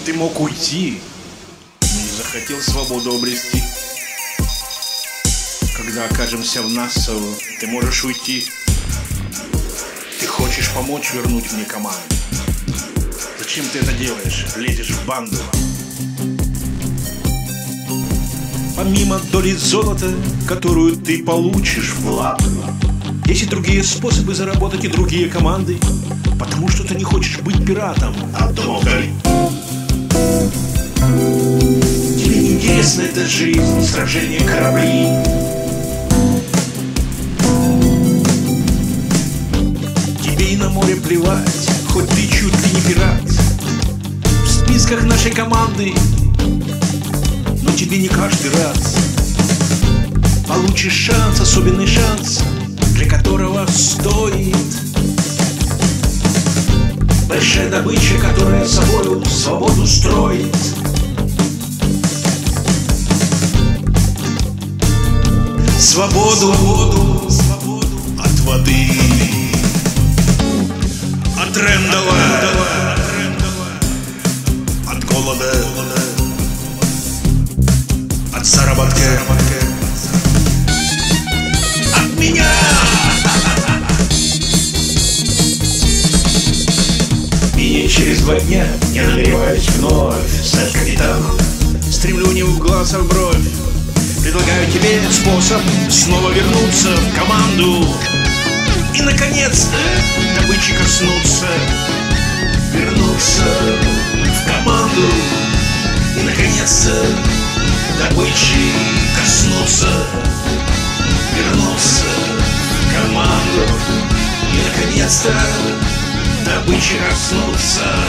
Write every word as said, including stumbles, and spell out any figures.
Ты мог уйти, но не захотел свободу обрести. Когда окажемся в Нассау, ты можешь уйти. Ты хочешь помочь вернуть мне команду. Зачем ты это делаешь? Лезешь в банду. Помимо доли золота, которую ты получишь в лапы, есть и другие способы заработать, и другие команды. Потому что ты не хочешь быть пиратом от дома вдали. Тебе не интересна эта жизнь, сражение, корабли. Тебе и на море плевать, хоть ты чуть ли не пират. В списках нашей команды, но тебе не каждый раз получишь шанс, особенный шанс, для которого стоит большая добыча, которая собою свободу строит. Свободу, свободу, свободу от воды, от Рэндала, от голода, от заработка, от меня. И через два дня я намереваюсь вновь стать капитаном. Стремлю не в глаз, а в бровь. Предлагаю тебе способ снова вернуться в команду и, наконец-то, добычи коснуться. Вернуться в команду и, наконец-то, добычи коснуться. Вернуться в команду и, наконец-то, добычи коснуться.